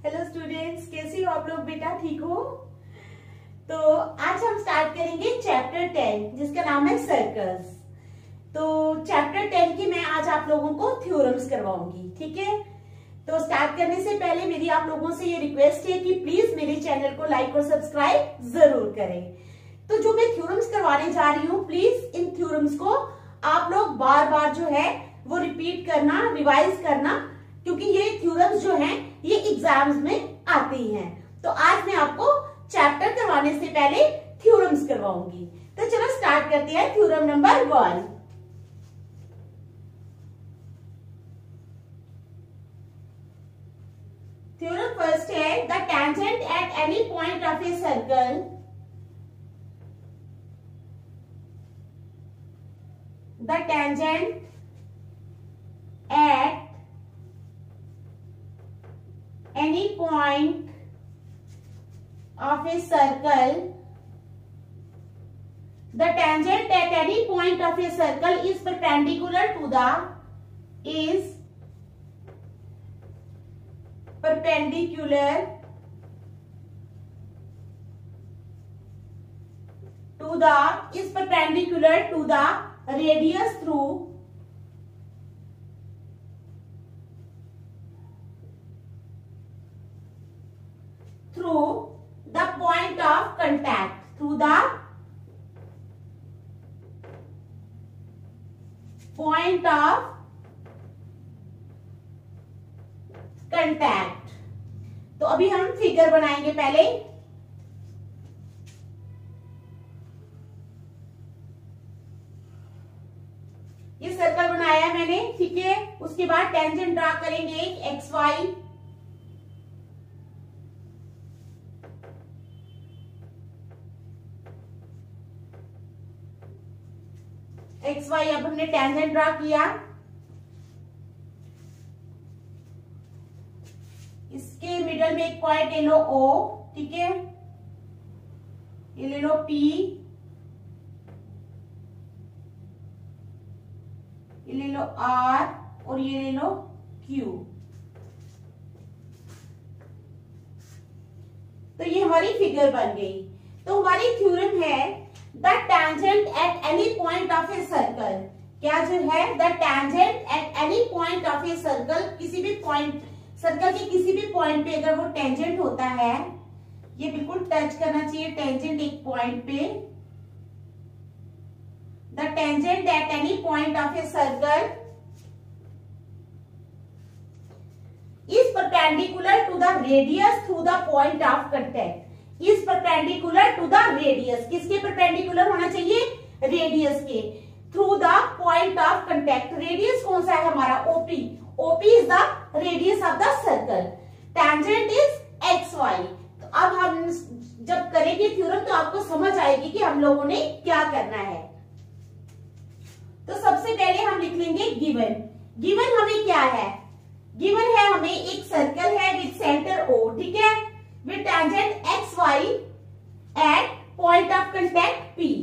Hello students, कैसी हो आप लोग बेटा? ठीक हो? तो आज हम स्टार्ट करेंगे चैप्टर 10 जिसका नाम है सर्कल्स। तो चैप्टर 10 की मैं आज आप लोगों को थ्योरम्स करवाऊंगी, ठीक है? तो स्टार्ट करने से पहले मेरी आप लोगों से ये रिक्वेस्ट है कि प्लीज मेरे चैनल को लाइक और सब्सक्राइब जरूर करें। तो जो मैं थ्योरम्स करवाने जा रही हूँ, प्लीज इन थ्योरम्स को आप लोग बार बार जो है वो रिपीट करना, रिवाइज करना, क्योंकि ये थ्योरम्स जो हैं ये एग्जाम्स में आती हैं। तो आज मैं आपको चैप्टर करवाने से पहले थ्योरम्स करवाऊंगी। तो चलो स्टार्ट करते हैं थ्योरम नंबर 1। थ्योरम फर्स्ट है the tangent at any point of a circle the tangent at any point of a circle the tangent at any point of a circle is perpendicular to the is perpendicular to the radius through the point of contact, through the point of contact। तो अभी हम figure बनाएंगे पहले। ये circle बनाया मैंने, ठीक है? उसके बाद टेंजेंट ड्रा करेंगे एक एक्स वाई, अब हमने टेंजेंट ड्रा किया। इसके मिडल में एक पॉइंट ले लो ओ, ठीक है? ये ले लो पी, ये ले लो आर और ये ले लो क्यू। तो ये हमारी फिगर बन गई। तो हमारी थ्योरम है the tangent at any point of a circle. क्या जो है, the tangent at any point of a circle, किसी भी पॉइंट, सर्कल के किसी भी पॉइंट पे अगर वो टेंजेंट होता है, ये बिल्कुल टच करना चाहिए टेंजेंट एक पॉइंट पे। The tangent at any point of a circle is perpendicular to the radius through the point of contact. Is perpendicular to the radius. किसके perpendicular होना चाहिए? Radius के। Through the point of contact. Radius कौन सा है हमारा? OP. OP is the radius of the circle. Tangent is XY. तो अब हम जब करेंगे थ्योरम तो आपको समझ आएगी कि हम लोगों ने क्या करना है। तो सबसे पहले हम लिख लेंगे गिवन। गिवन हमें क्या है? गिवन है हमें एक सर्कल है विद सेंटर O, ठीक है? With tangent X Y at point of contact P।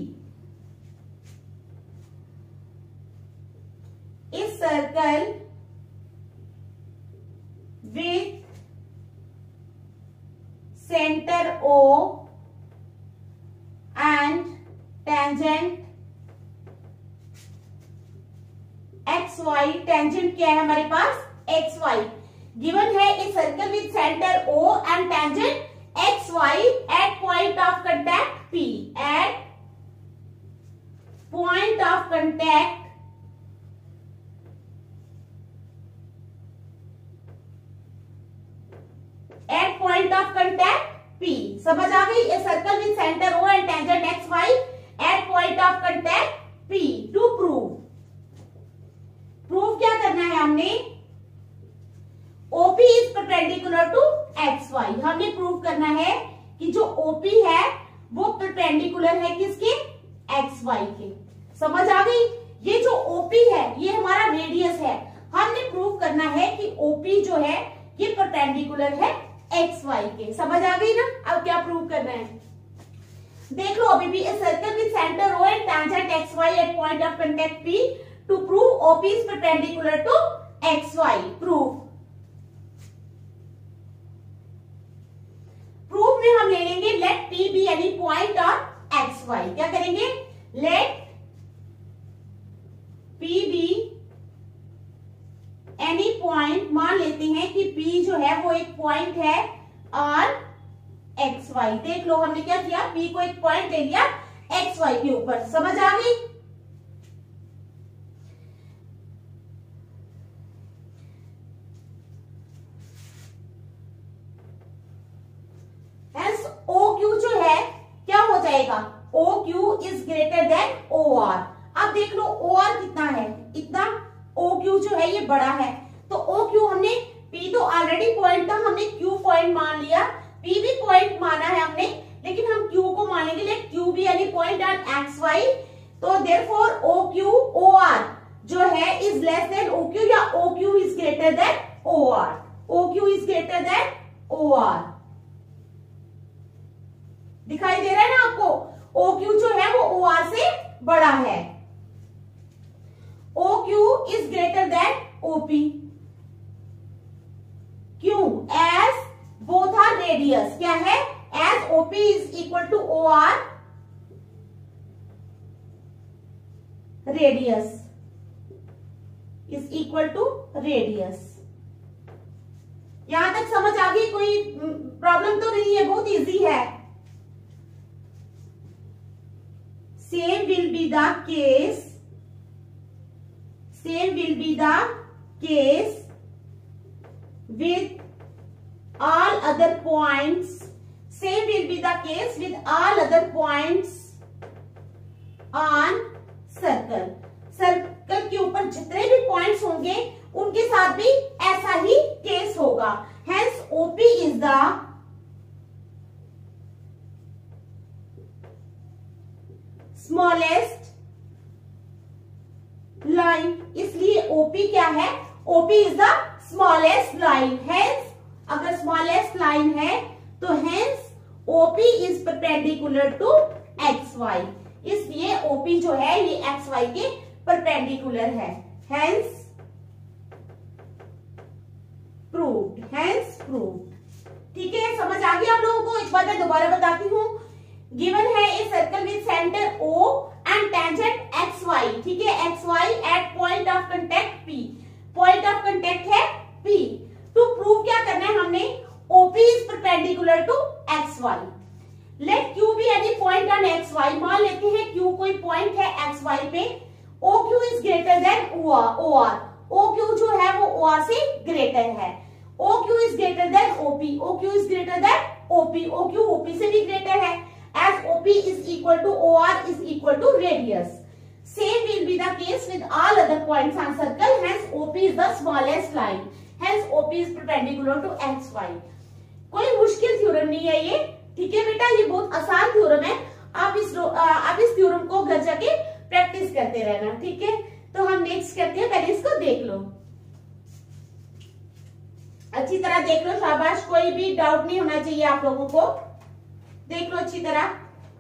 इस circle with centre O and tangent X Y. Tangent क्या है हमारे पास? X Y. गिवन है a circle with centre O and tangent X Y at point of contact P। At point of contact P। समझ आ गई? A circle with centre O and tangent X Y at point of contact P। To prove क्या करना है हमने? OP is perpendicular to XY। हमने prove करना है कि जो OP है वो परपेंडिकुलर है किसके? XY के। समझ आ गई? ये जो OP है ये हमारा रेडियस है। हमने प्रूव करना है कि OP जो है ये परपेंडिकुलर है XY के। समझ आ गई ना? अब क्या प्रूव करना है? देख लो, अभी भी a circle with centre O and tangent XY at point of contact P to prove OP is perpendicular to XY. Proof. Point, मान लेते हैं कि P जो है वो एक पॉइंट है और XY। देख लो हमने क्या किया, P को एक पॉइंट ले लिया XY के ऊपर। समझ आ गई? OQ जो है क्या हो जाएगा, OQ is greater than OR। अब देख लो OR कितना है, इतना। OQ जो है ये बड़ा है, तो OQ हमने, P तो ऑलरेडी पॉइंट था, हमने Q पॉइंट मान लिया, P भी पॉइंट माना है हमने, लेकिन हम Q को मानेंगे, लेकिन Q be any point on XY। तो देयरफॉर OQ OR जो है इज लेस देन OQ या OQ is greater than OR। OQ is greater than OR। दिखाई दे रहा है ना आपको? OQ जो है वो OR से बड़ा है। OQ is greater than OP। क्यों? As both are radius. क्या है? As OP is equal to OR radius is equal to radius. यहां तक समझ आ गई? कोई प्रॉब्लम तो नहीं है, बहुत इजी है। Same will be the case with all other points. Same will be the case with all other points on circle. Circle के ऊपर जितने भी पॉइंट्स होंगे उनके साथ भी ऐसा ही केस होगा। Hence OP is the smallest line. इसलिए OP क्या है? OP is the smallest line. Hence अगर स्मॉलेस्ट लाइन है तो hence OP is perpendicular to XY। इसलिए OP जो है ये XY के परपेंडिकुलर है। Hence proved. Hence proved. ठीक है, समझ आ गया आप लोगों को? एक बार मैं दोबारा बताती हूँ। गिवन है a circle with centre O and tangent XY। ठीक है, XY at point of contact P। Point of contact है P। टू प्रूव क्या करना है हमने? OP is perpendicular to XY। Let Q be any point on XY। मान लेते हैं Q कोई पॉइंट है XY पे। OQ is greater than OR। OQ जो है वो OR से ग्रेटर है। OQ is greater than OP। OQ is greater than OP। OQ OP से भी ग्रेटर है। As OP is equal to OR is equal to radius. Same will be the case with all other points on circle. Hence OP is the smallest line. Hence OP is perpendicular to XY. कोई मुश्किल theorem नहीं है ये। ठीक है बेटा, ये बहुत आसान थ्योरम है। आप इस थ्योरम को घर जाके प्रैक्टिस करते रहना। ठीक है, तो हम नेक्स्ट करते हैं। पहले इसको देख लो, अच्छी तरह देख लो, शाबाश। कोई भी डाउट नहीं होना चाहिए आप लोगों को। देख लो अच्छी तरह।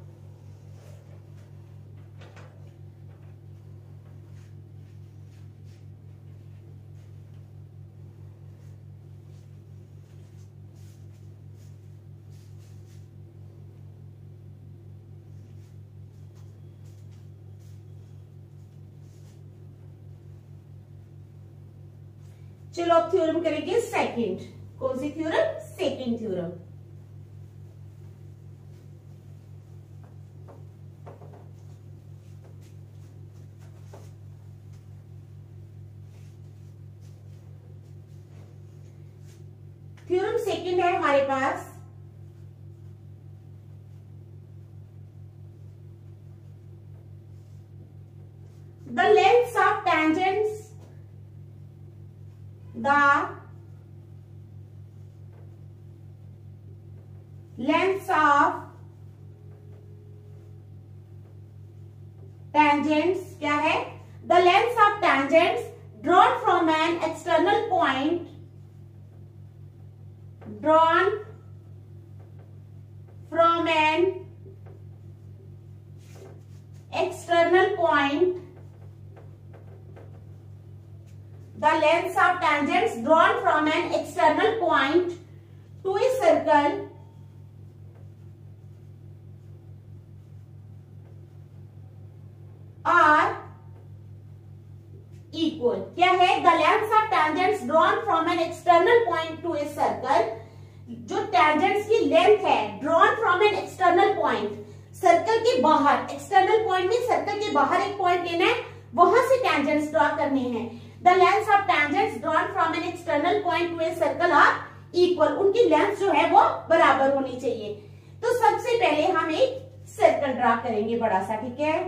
चलो अब थ्योरम करेंगे सेकंड। कौन सी theorem? Second theorem. Theorem second है हमारे पास। The lengths of tangents, the lengths of tangents क्या है? The lengths of tangents drawn from an external point, drawn from an external point, the lengths of tangents drawn from an external point to a circle are equal। क्या है? The lengths of tangents drawn external point to a circle, जो tangents की length है drawn from an external point, circle के बाहर, external point में circle के बाहर एक पॉइंट लेना है, वहां से टेंजेंट्स ड्रॉ करने हैं। The length of tangents drawn from an external point to a circle are equal, उनकी लेंथ जो है वो बराबर होनी चाहिए। तो सबसे पहले हम एक सर्कल ड्रॉ करेंगे बड़ा सा, ठीक है,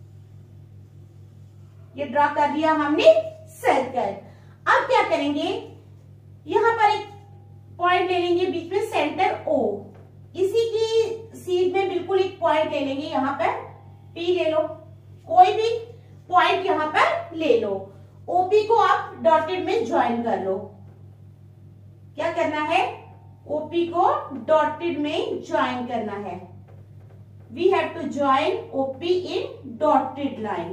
ये ड्रॉ कर दिया हमने सर्कल। अब क्या करेंगे, यहां पर एक पॉइंट ले लेंगे बीच में, सेंटर O, इसी की सीध में बिल्कुल एक पॉइंट ले लेंगे, यहां पर P ले लो, कोई भी पॉइंट यहां पर ले लो। OP को आप डॉटेड में ज्वाइन कर लो। क्या करना है, OP को डॉटेड में ज्वाइन करना है। We have to join OP in dotted line,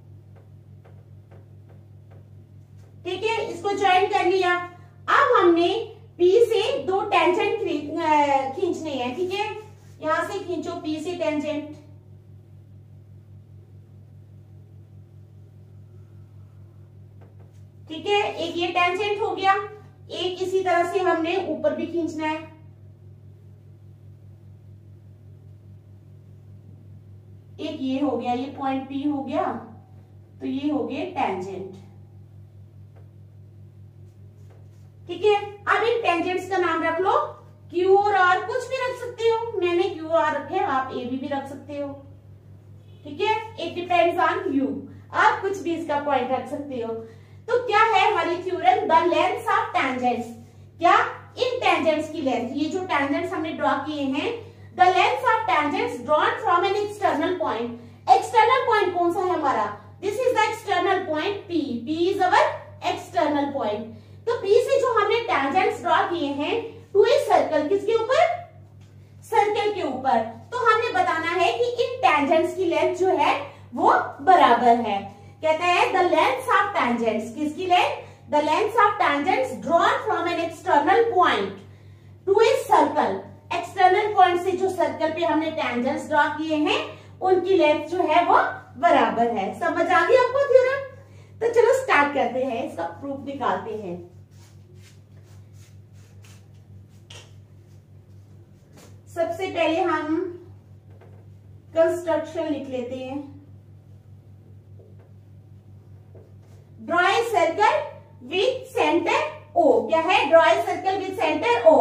ठीक है, इसको ज्वाइन कर लिया। अब हमने P से दो टेंजेंट खींचने हैं, ठीक है, यहां से खींचो P से टेंजेंट, ठीक है, एक ये टेंजेंट हो गया, एक इसी तरह से हमने ऊपर भी खींचना है, एक ये हो गया, ये पॉइंट P हो गया, तो ये हो गए टेंजेंट, ठीक है। अब इन टेंजेंट्स का नाम रख लो Q और R, कुछ भी रख सकते हो, मैंने Q और R रखे, आप AB भी रख सकते हो, ठीक है, इट डिपेंड्स ऑन यू, आप कुछ भी इसका पॉइंट रख सकते हो। तो क्या है हमारी theorem, the length of tangents, क्या इन टेंजेंट्स की लेंथ, ये जो टेंजेंट्स हमने ड्रॉ किए हैं, the length of tangents drawn from an external point, external point कौन सा है हमारा, this is the external point P, P is our external point. तो P से जो हमने टेंजेंट्स ड्रॉ किए हैं टू ए सर्कल, किसके ऊपर, सर्कल के ऊपर, तो हमने बताना है कि इन टेंजेंट्स की लेंथ जो है वो बराबर है। कहता है द लेंथ ऑफ टेंजेंट्स, किसकी length, the length of tangents drawn from an external point to a circle, external point से जो सर्कल पे हमने टेंजेंट्स ड्रॉ किए हैं उनकी लेंथ जो है वो बराबर है। समझ आ गई आपको थ्योरम? तो चलो स्टार्ट करते हैं, इसका प्रूफ निकालते हैं। सबसे पहले हम कंस्ट्रक्शन लिख लेते हैं। Draw a circle with centre O, क्या है, draw a circle with centre O,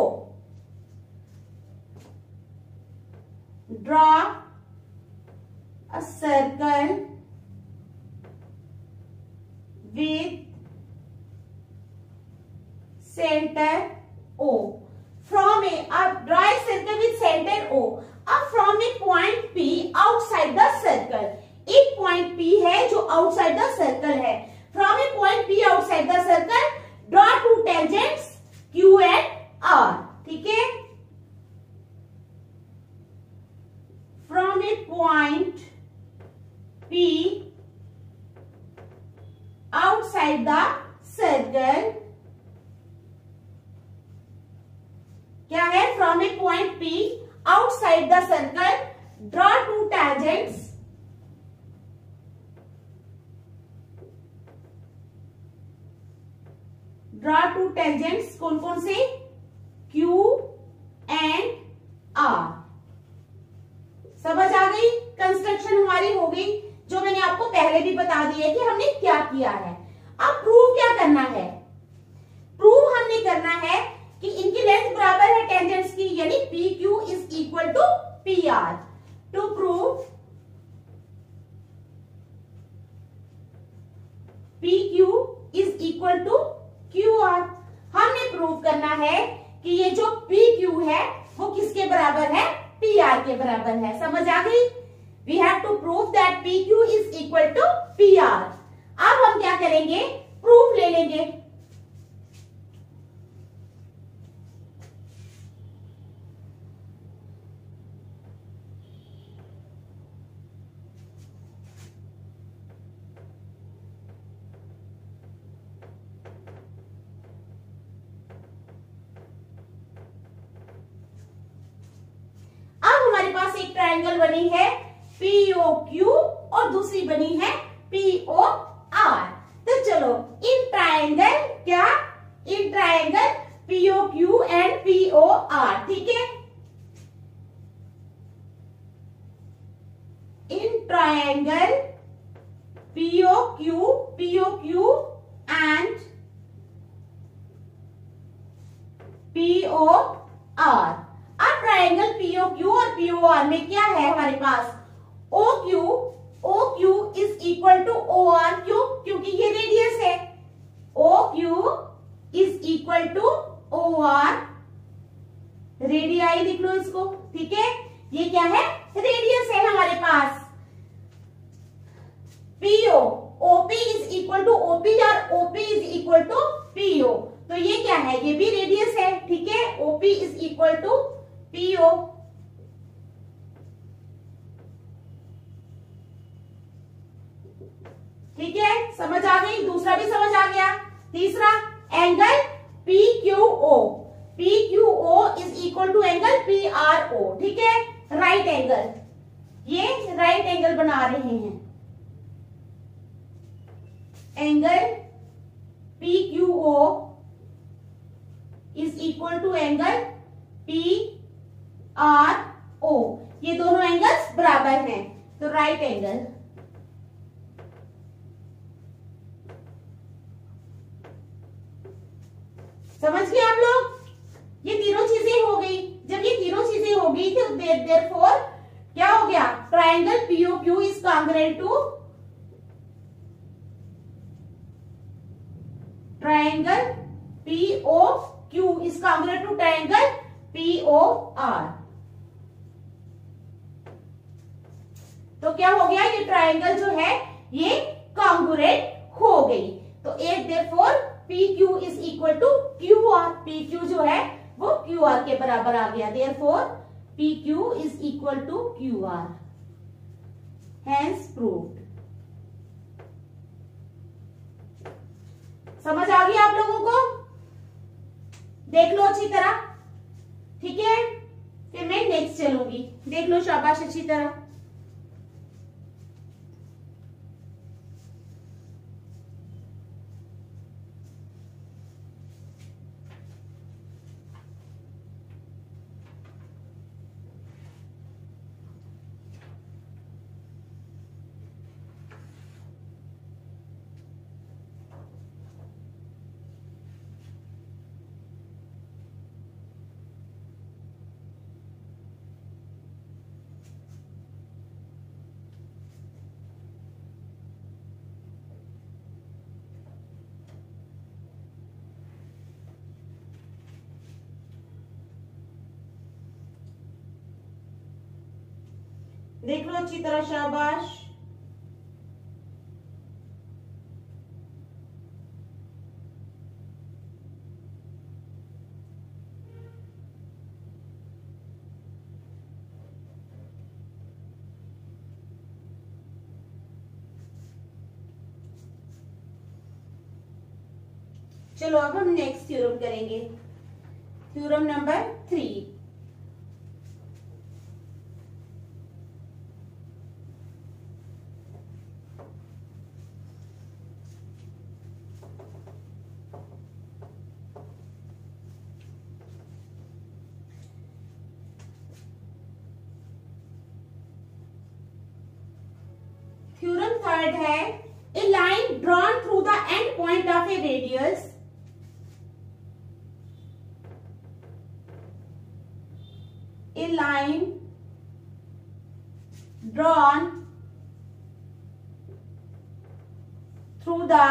draw a circle with centre O from a, draw a circle with center O, अब from a point P outside the circle, एक point P है जो outside the circle है, from a point P outside the circle draw two tangents Q and R, ठीक है, from a point P outside the circle, क्या है, from a point P outside the circle draw two tangents, draw two tangents, कौन कौन से, Q and R। समझ आ गई, कंस्ट्रक्शन हमारी हो गई, जो मैंने आपको पहले भी बता दिया कि हमने क्या किया है। अब प्रूव क्या करना है, प्रूव हमने करना है कि इनकी लेंथ बराबर है टेंजेंट्स की, यानी PQ is equal to PR। To prove PQ is equal to QR, हमने प्रूव करना है कि ये जो PQ है वो किसके बराबर है, PR के बराबर है। समझ आ गई, we have to prove that PQ is equal to PR। अब हम क्या करेंगे, प्रूफ ले लेंगे। ट्रायंगल बनी है POQ और दूसरी बनी है POR। तो चलो इन ट्रायंगल क्या, in triangle POQ and POR, ठीक है। In triangle POQ and POR। अब ट्रायंगल POQ और POR में क्या है हमारे पास, OQ is equal to OR, क्यों, क्योंकि ये रेडियस है। OQ is equal to OR, radii लिख लो इसको, ठीक है। ये क्या है, रेडियस है हमारे पास। PO, OP is equal to OP और OP is equal to PO, तो ये क्या है, ये भी रेडियस है, ठीक है। OP is equal to PO। ठीक है, समझ आ गई, दूसरा भी समझ आ गया। तीसरा angle PQO, PQO is equal to angle PRO, ठीक है, राइट एंगल। ये राइट एंगल बना रहे हैं, angle PQO is equal to angle PRO, ये दोनों एंगल्स बराबर हैं, तो राइट एंगल। समझ गए आप लोग, ये तीनों चीजें हो गई। जब ये तीनों चीजें हो गई तो देयरफॉर क्या हो गया, triangle POQ is congruent to triangle POQ is congruent to triangle POR। तो क्या हो गया, ये ट्रायंगल जो है ये कांग्रुएंट हो गई। तो therefore PQ is equal to QR, PQ जो है वो QR के बराबर आ गया। Therefore PQ is equal to QR, hence proved. समझ आ गई आप लोगों को, देख लो अच्छी तरह, ठीक है। फिर मैं नेक्स्ट चलूंगी, देख लो शाबाश अच्छी तरह। देख लो अच्छी तरह, शाबाश। चलो अब हम नेक्स्ट थ्योरम करेंगे, थ्योरम नंबर 3। थ्योरम थर्ड है, a line drawn through the end point of a radius a line drawn through the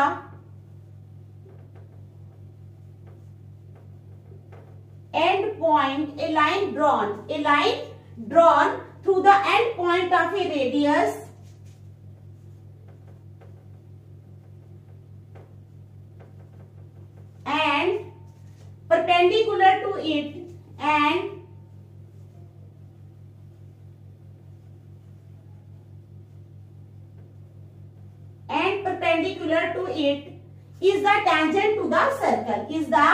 end point, a line drawn through the end point of a radius and perpendicular to it and perpendicular to it is the tangent to the circle, is the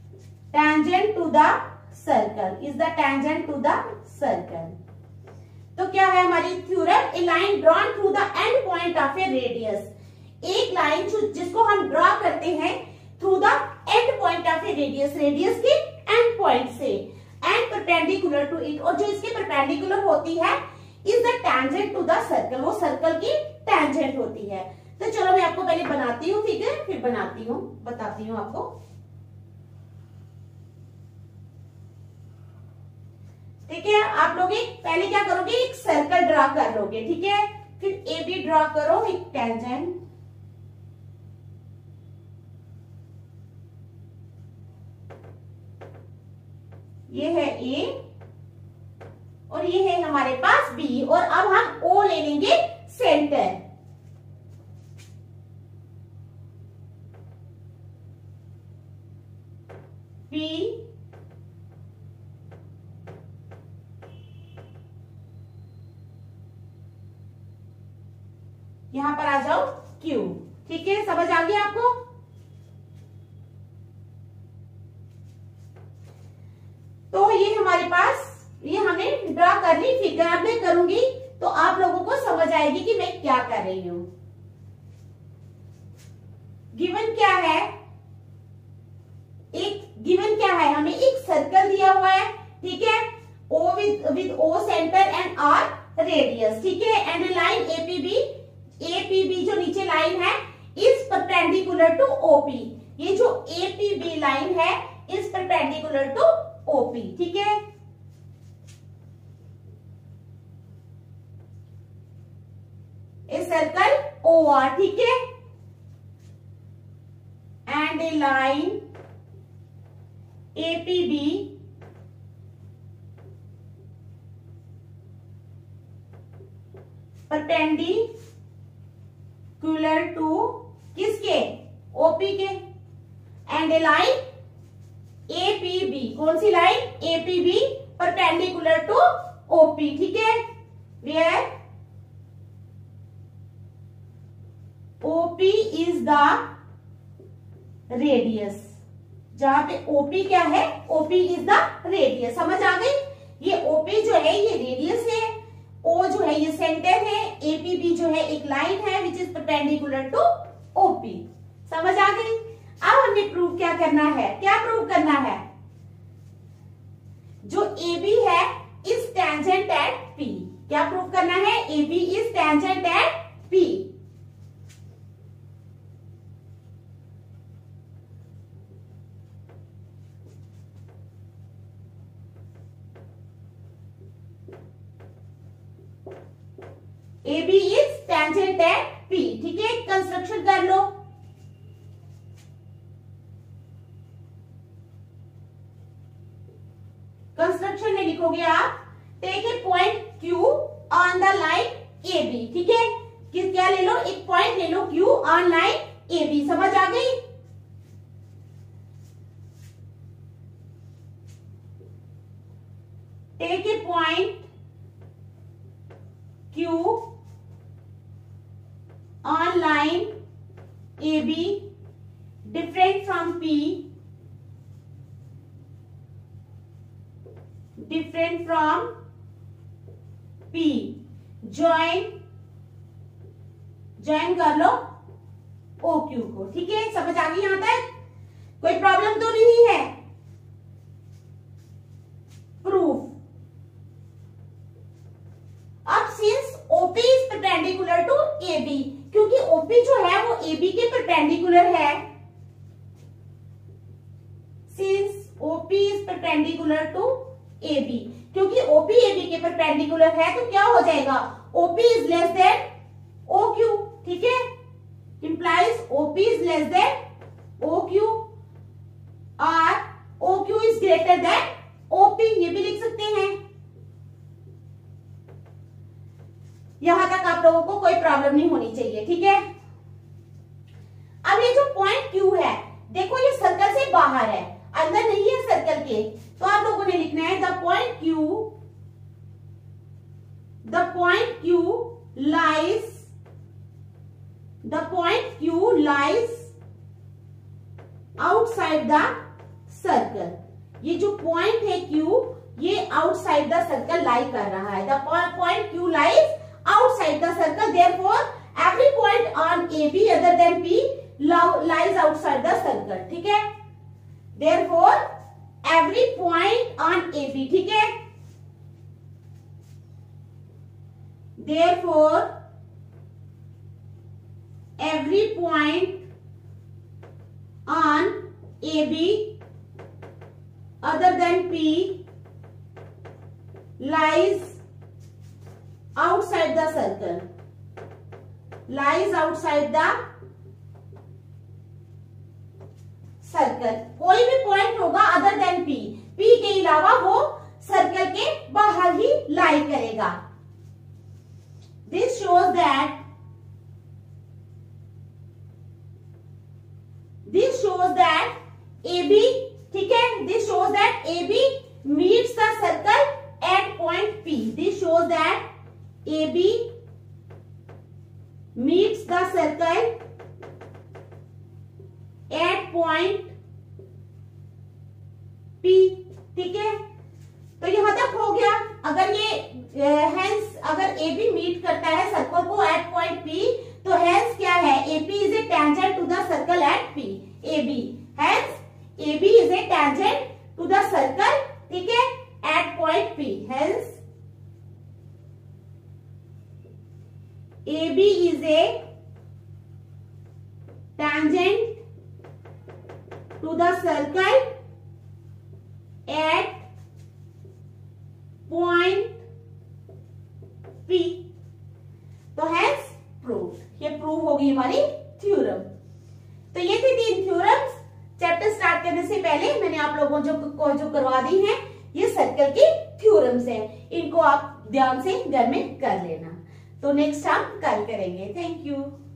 tangent to the circle, is the tangent to the circle। तो क्या है हमारी theorem, a line drawn through the end point of a radius, एक line जिसको हम draw करते हैं through the end point of a radius, radius के एंड पॉइंट से, एंड परपेंडिकुलर टू इट, और जो इसके परपेंडिकुलर होती है is the tangent to the circle, वो सर्कल की टेंजेंट होती है। तो चलो मैं आपको पहले बनाती हूँ फिगर, फिर बताती हूँ आपको। ठीक है, आप लोग पहले क्या करोगे, एक सर्कल ड्रा कर लोगे, ठीक है, फिर ए बी ड्रा करो, एक टेंजेंट, ये है ए और ये है हमारे पास बी, और अब हम ओ ले लेंगे सेंटर, पी यहां पर आ जाओ क्यू। ठीक है, समझ आ गया आपको। तो ये हमारे पास, ये हमने ड्रा कर ली फिगर, अब मैं करूंगी तो आप लोगों को समझ आएगी कि मैं क्या कर रही हूं। गिवन क्या है, गिवन क्या है, हमें एक सर्कल दिया हुआ है, ठीक है, O with O centre and R radius, ठीक है, एंड लाइन एपीबी जो नीचे लाइन है इज परपेंडिकुलर टू ओपी, ये जो एपीबी लाइन है इज परपेंडिकुलर टू ओपी, ठीक है। ए सर्कल ओ आर, ठीक है, and a line APB perpendicular to किसके, ओपी के, एंड ए लाइन एपीबी, कौन सी line, APB perpendicular to OP, ठीक है, where OP is the radius, जहां पे ओपी क्या है, ओपी इज द रेडियस, समझ आ गई। ये ओपी जो है ये रेडियस है, ओ जो है ये सेंटर है, एपीबी जो है एक लाइन है which is perpendicular to OP, समझ आ गई। अब हमें प्रूव क्या करना है, क्या प्रूव करना है, जो AB है इज टेंजेंट एट P, क्या प्रूव करना है, AB is tangent at P, AB is tangent at P, ठीक है, कंस्ट्रक्शन कर लो। कंस्ट्रक्शन में लिखोगे आप, take a point Q on the line AB, ठीक है, क्या ले लो, एक पॉइंट ले लो Q ऑन लाइन AB, समझ आ गई। Take a point Q on line AB different from P, different from P, join कर लो OQ को, ठीक है, समझ आ गई यहां तक, कोई प्रॉब्लम तो नहीं है। प्रूफ, अब since OP is perpendicular to AB, क्योंकि OP जो है वो AB के परपेंडिकुलर है, since OP is perpendicular to AB, क्योंकि OP AB के परपेंडिकुलर है तो क्या हो जाएगा, OP is less than OQ, ठीक है, implies OP is less than OQ और OQ is greater than OP, ये भी लिख सकते हैं। यहां तक आप लोगों को कोई प्रॉब्लम नहीं होनी चाहिए, ठीक है। अब ये जो पॉइंट Q है, देखो ये सर्कल से बाहर है, अंदर नहीं है सर्कल के, तो आप लोगों ने लिखना है the point Q lies outside the circle, ये जो पॉइंट है Q ये आउटसाइड द सर्कल लाई कर रहा है। The point Q lies outside the circle, therefore every point on AB other than P lies outside the circle, ठीक है। Therefore every point on AB, ठीक है। Therefore every point on AB other than P lies outside the circle, lies outside the circle. कोई भी point होगा other than P, P के अलावा वो सर्कल के बाहर ही लाई करेगा। दिस शोज दैट AB, ठीक है, this shows that AB meets the circle at point P. This shows that AB meets the circle at point P, ठीक है। तो यहां तक हो गया। अगर ये हेंस अगर AB मीट करता है सर्कल को एट पॉइंट P, तो हेंस क्या है, AP is a tangent to the circle at P। AB hence AB is a tangent to the circle, ठीक है, at point P. Hence, AB is a tangent to the circle at point P. तो hence proved, ये prove होगी हमारी theorem. तो ये थी 3 theorems. Chapter start करने से पहले मैंने आप लोगों को जो करवा दी है, ये सर्कल की थ्योरम्स है, इनको आप ध्यान से घर में कर लेना। तो नेक्स्ट हम कल करेंगे। Thank you.